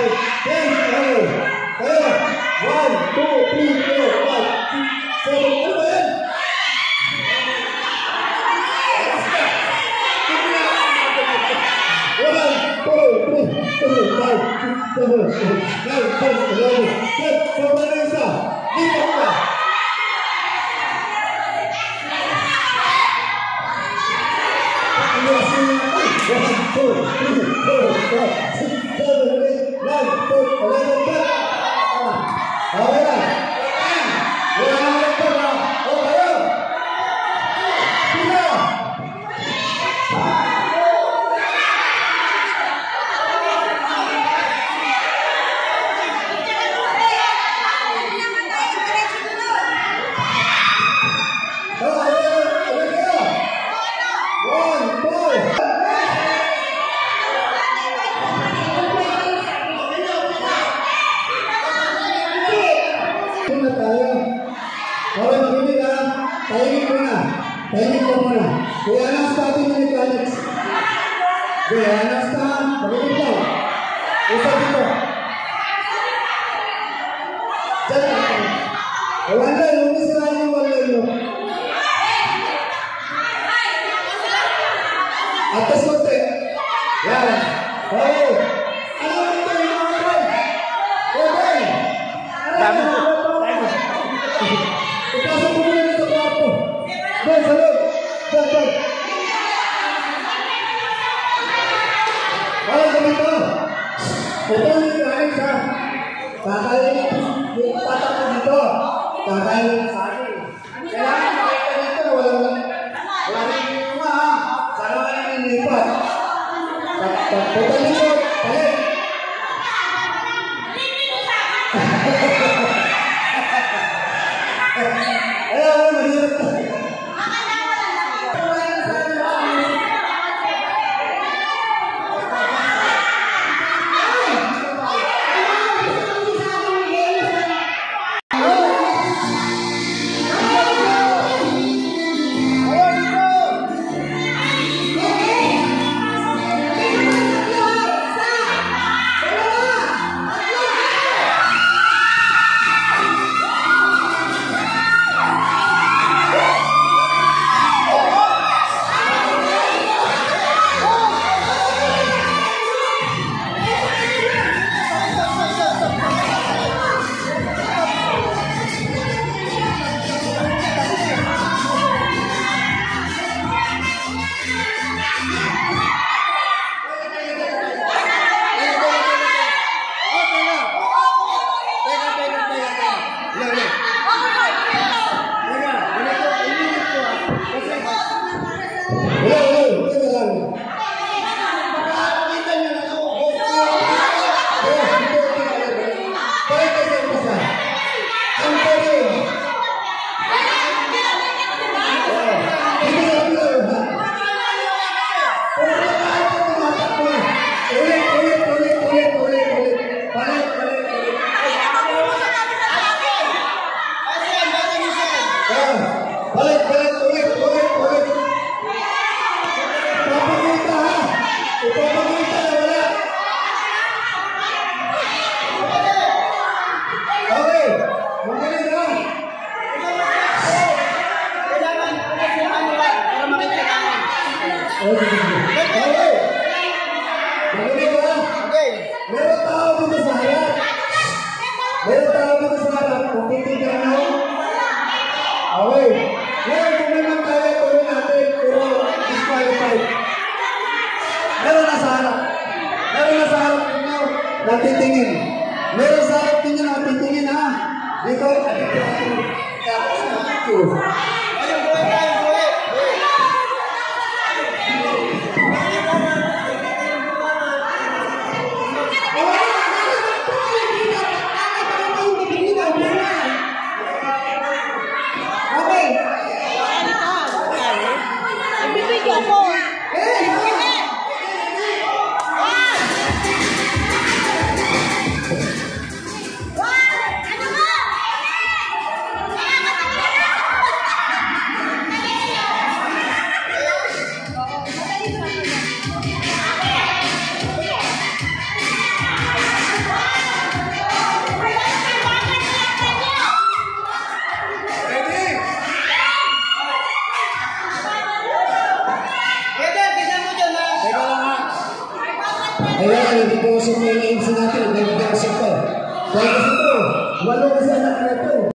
Atas konti. Yan. Okay. Okay. Dami. Ipasok mo muna sa kwarto. Doon, sa loob. Doon. Okay, ganito. Ito yung mechanics ha. Kakain. Tatakbo dito. Kakain sa akin. Kailangan makita dito. Walang yung ha. Sana ka nang nilipat. Punta dito. Balik. Ayaw, mahirap to. Okay. Makinig ha. Meron tao dito sa harap. Meron tao dito sa harap. Kung titigyan nyo. Okay. Ngayon, kung naman kaya tuloy natin, pero disqualified. Meron na sa harap. Meron na sa harap ninyo. Natitingin. Meron sa harap ninyo natitingin ha. Dito. Nagbibideo ako. Ayan, hindi po sa mga nainsin natin, nagdasok pa. Dahil kasi ito, walo kasi anak na ito.